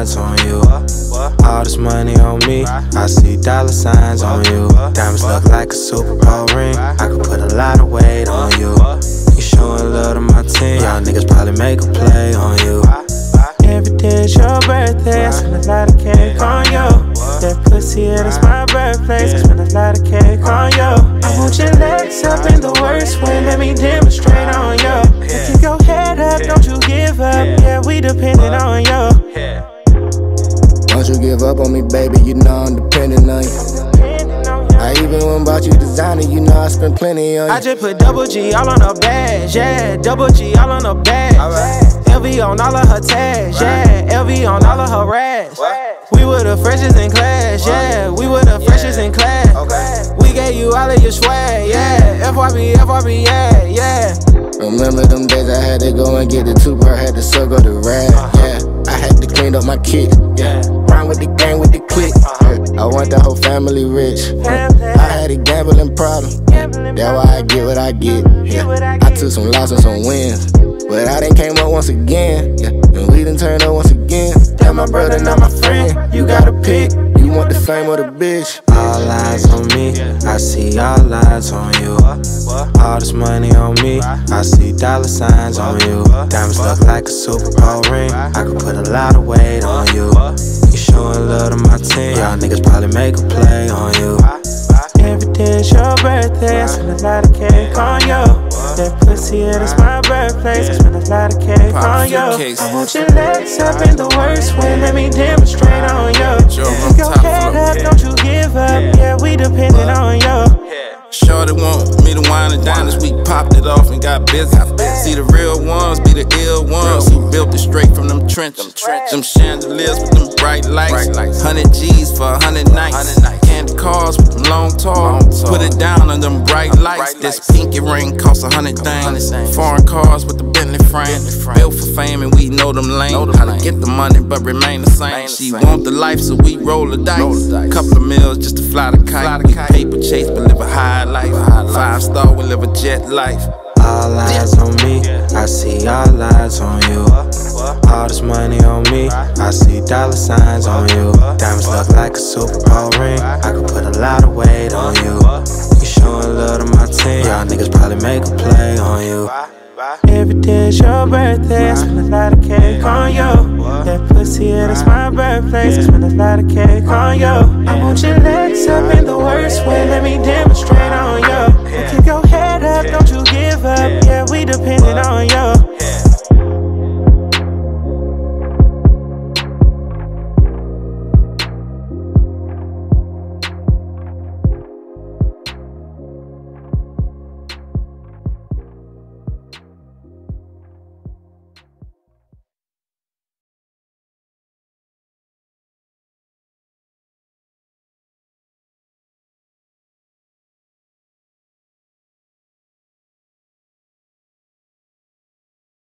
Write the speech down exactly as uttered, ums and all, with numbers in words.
lines on you. All this money on me, I see dollar signs on you. Diamonds look like a Super Bowl ring, I could put a lot of weight on you. You showing love to my team, y'all niggas probably make a play on you. Every day is your birthday, I spend a lot of cake on you. That pussy, it is my birthplace, I spend a lot of cake on you. I want your legs up in the worst way, let me demonstrate on you. Keep your head up, don't you give up, yeah, we dependent on you. Don't you give up on me, baby, you know I'm dependent on you. I even went bought you designer, you know I spent plenty on you. I just put double G all on her badge, yeah, double G all on her badge. L V on all of her tags, yeah, L V on all of her rags. We were the freshest in class, yeah, we were the freshest in class. We gave you all of your swag, yeah, F Y B, F Y B, yeah, yeah. Remember them days I had to go and get the two-part, had to circle the rag, yeah. I had to clean up my kit, yeah. Rhyme with the gang with the clique, yeah. I want the whole family rich, yeah. I had a gambling problem, that's why I get what I get, yeah. I took some losses, some wins, but I done came up once again, yeah. And we done turned up once again. That's my brother, not my friend. You gotta pick, you want the fame or the bitch. All eyes on me, I see all eyes on you. All this money on me, I see dollar signs on you. Diamonds look like a Super Bowl ring, I could put a lot of weight on you. You showing love to my team, y'all niggas probably make a play on you. Every day is your birthday, I spend a lot of cake on you. That pussy, it is my birthplace, I spend a lot of cake on you. I want your legs up in the worst way, let me demonstrate on you. Keep your head up, don't you give up, yeah, we dependent on you. Shorty want me to wine and dine this week, popped it off and got busy. See the real ones be the ill ones who built it straight from them trenches. Them chandeliers with them bright lights, hundred G's for a hundred nights. Candy cars with them long talks, put it down on them bright lights. This pinky ring costs a hundred things. Foreign cars with the Bentley frame, built for fame and we know them lame. How to get the money but remain the same. She want the life so we roll the dice. Couple of meals just to fly the kite. We paper chase but live a high life. Five star, we live a jet life. All eyes on me, I see all eyes on you. All this money on me, I see dollar signs on you. Diamonds look like a Super Bowl ring, I could put a lot of weight on you. You showing love to my team, y'all niggas probably make a play on you. Every day is your birthday, I spend a lot of cake on you. That pussy, it is my birthplace, I spend a lot of cake on you. I want your legs up in the worst way, let me demonstrate on you.